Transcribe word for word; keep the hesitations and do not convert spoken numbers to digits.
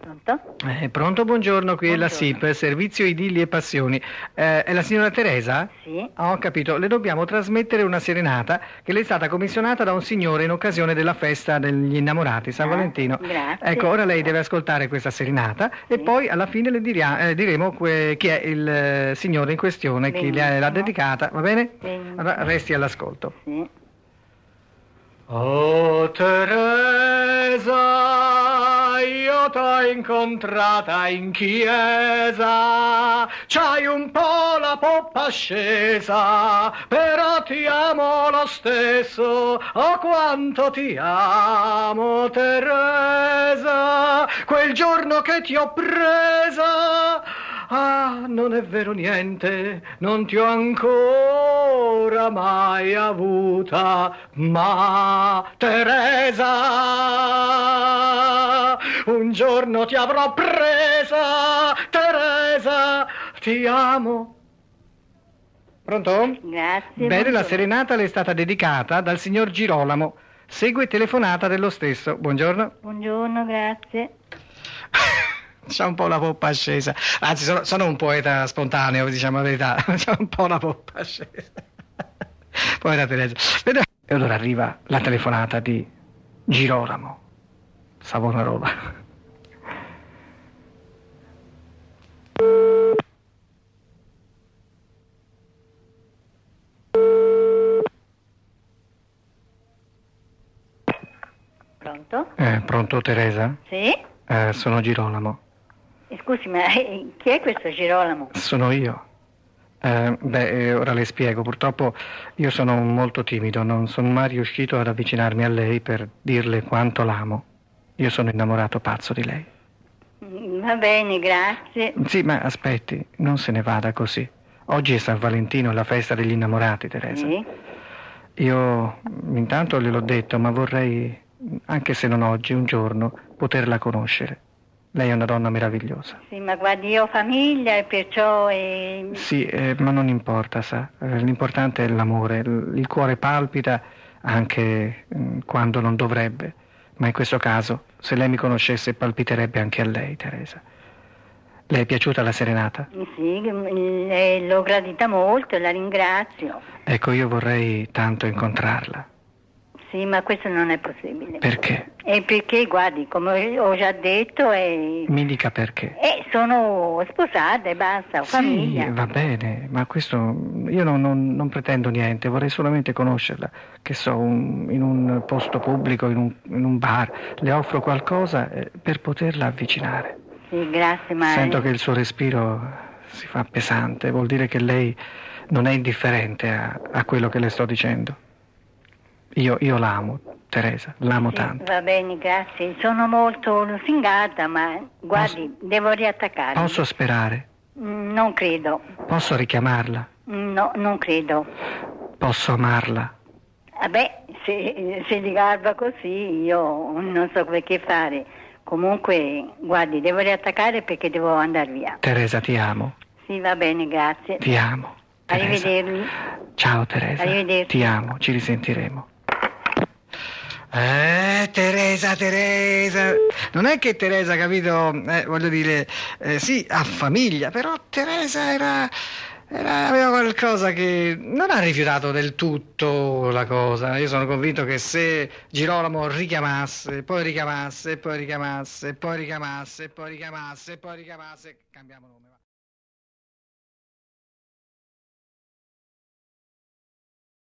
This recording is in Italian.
Pronto? Eh, pronto, buongiorno, qui è la S I P, Servizio Idilli e Passioni. Eh, è la signora Teresa? Sì. Ah, ho capito, le dobbiamo trasmettere una serenata che le è stata commissionata da un signore in occasione della festa degli innamorati, San Ah, Valentino. grazie. Ecco, ora lei deve ascoltare questa serenata e Sì. poi alla fine le diria- eh, diremo que- chi è il eh, signore in questione, chi le- l'ha Benissimo. dedicata, va bene? Benissimo. Allora resti all'ascolto. Sì. Oh Teresa, io t'ho incontrata in chiesa, c'hai un po' la poppa scesa, però ti amo lo stesso, oh quanto ti amo Teresa, quel giorno che ti ho presa, ah non è vero niente, non ti ho ancora mai avuta, ma Teresa, un giorno ti avrò presa, Teresa, ti amo. Pronto? Grazie. Bene, buongiorno. la serenata le è stata dedicata dal signor Girolamo. Segue telefonata dello stesso. Buongiorno. Buongiorno, grazie. C'ha un po' la poppa scesa. Anzi, sono, sono un poeta spontaneo, diciamo la verità. C'ha un po' la poppa scesa. Povera Teresa. E allora arriva la telefonata di Girolamo, Savonarola. Pronto? Eh, pronto Teresa? Sì? Eh, sono Girolamo. Scusi, ma eh, chi è questo Girolamo? Sono io. Eh, beh, eh, ora le spiego. Purtroppo io sono molto timido, non sono mai riuscito ad avvicinarmi a lei per dirle quanto l'amo. Io sono innamorato pazzo di lei. Mm, Va bene, grazie. Sì, ma aspetti, non se ne vada così. Oggi è San Valentino, è la festa degli innamorati, Teresa. Sì? Io intanto gliel'ho detto, ma vorrei, anche se non oggi, un giorno, poterla conoscere. Lei è una donna meravigliosa. Sì, ma guardi, io ho famiglia e perciò... eh, Sì, eh, ma non importa, sa. Eh, l'importante è l'amore. Il, il cuore palpita anche mm, quando non dovrebbe. Ma in questo caso, se lei mi conoscesse, palpiterebbe anche a lei, Teresa. Le è piaciuta la serenata? Sì, eh, l'ho gradita molto e la ringrazio. Ecco, io vorrei tanto incontrarla. Sì, ma questo non è possibile. Perché? E perché, guardi, come ho già detto, eh, Mi dica perché. eh, sono sposata e basta, ho famiglia. Sì, va bene, ma questo io non, non- non pretendo niente, vorrei solamente conoscerla, che so, un- in un posto pubblico, in un, in un bar, le offro qualcosa eh, per poterla avvicinare. Sì, grazie, ma... Sento che il suo respiro si fa pesante, vuol dire che lei non è indifferente a, a quello che le sto dicendo. Io, io l'amo, Teresa, l'amo Sì, tanto. va bene, grazie. Sono molto lusingata, ma guardi, devo riattaccare. Posso sperare? Mm, Non credo. Posso richiamarla? Mm, No, non credo. Posso amarla? Vabbè, se, se li garba così io non so che fare. Comunque, guardi, devo riattaccare perché devo andare via. Teresa, ti amo, Sì, va bene, grazie. ti amo. Teresa. Arrivederci. Ciao Teresa, Arrivederci. ti amo, ci risentiremo. Eh, Teresa, Teresa, non è che Teresa, capito, eh, voglio dire, eh, sì, ha famiglia, però Teresa era, era- aveva qualcosa che non ha rifiutato del tutto la cosa. Io sono convinto che se Girolamo richiamasse, poi richiamasse, poi richiamasse, poi richiamasse, poi richiamasse, poi richiamasse, cambiamo nome.